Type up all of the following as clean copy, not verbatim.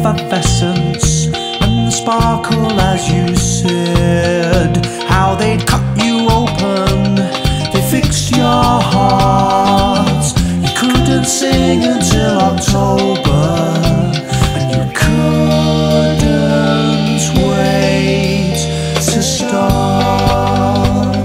effervescence and the sparkle, as you said. How they'd cut you open, they fixed your heart. You couldn't sing until October, and you couldn't wait to start.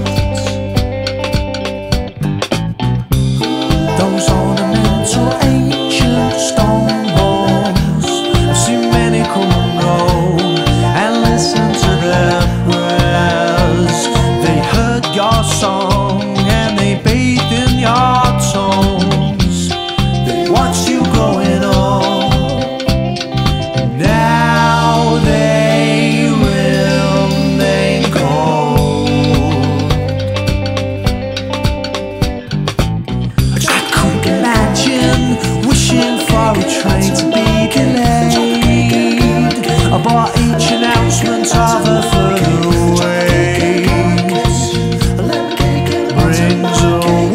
Those ornamental ancient stone walls, I've seen many come and go, and listen to their prayers. They heard your song and they bathed in your tones. They watched you growing old, and now they remain cold. I couldn't imagine wishing for a train to be delayed. I bought each announcement of a further wait. Brings a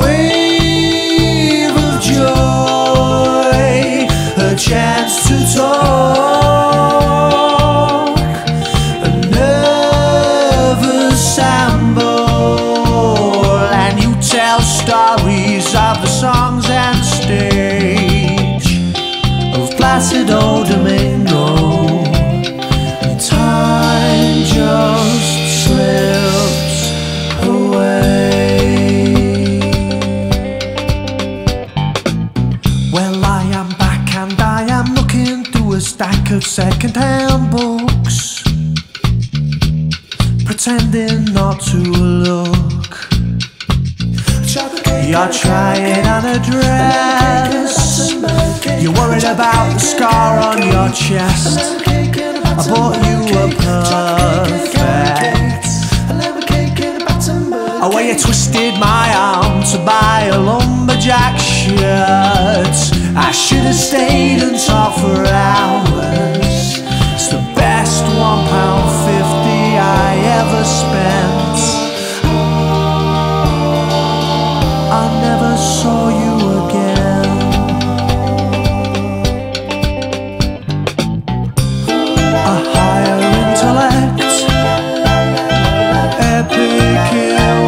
wave of joy, a chance to talk, a nervous amble, and you tell stories of the songs and stage of Placido Domingo. Time just slips away. Well, I am back and I am looking through a stack of second-hand books, pretending not to look. You're trying on a dress, you're worried about the scar on your chest. I bought you a perfect. Oh, well, you twisted my arm to buy a lumberjack shirt. I should have stayed and talked for hours. It's the best £1.50 I ever spent. I never saw you again. A higher intellect, epic in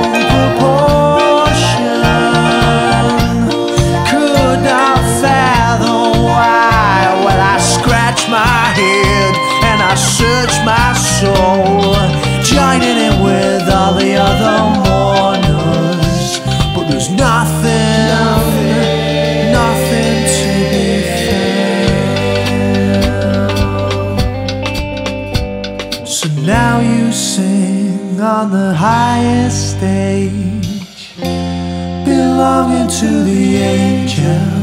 proportion, could not fathom why. Well, I scratch my head and I search my soul, joining in with all the other mourners, but there's nothing to be found. So now you sing on the highest stage, belonging to the angels.